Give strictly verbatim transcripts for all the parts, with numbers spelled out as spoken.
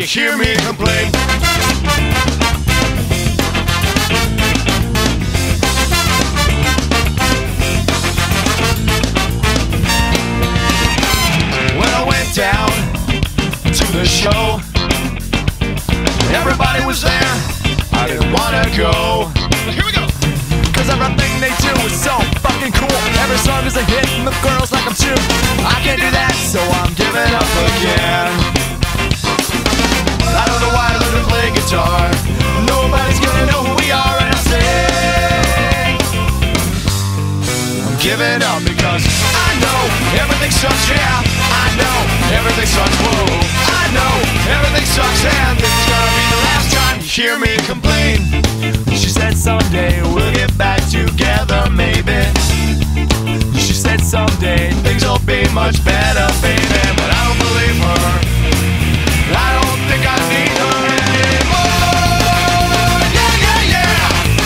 hear me complain. When I went down to the show, everybody was there, I didn't wanna go. Here we go! Cause everything they do is so fucking cool. Every song is a hit and the girls like them too. I can't do that, so I'm giving up again. I don't know why I learned to play guitar. Nobody's gonna know who we are and I sing. I'm giving up because I know everything sucks, yeah. I know everything sucks, whoa. I know everything sucks and this is gonna be the last time you hear me complain. She said someday we'll get back together, maybe. She said someday things will be much better, baby. But I don't believe her. I don't think I need her anymore. Yeah, yeah, yeah.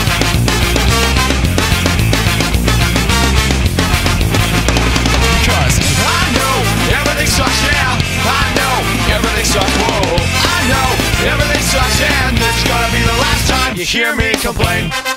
Cause I know everything sucks, yeah. I know everything sucks, whoa. I know everything sucks and it's gonna be the last time you hear me complain.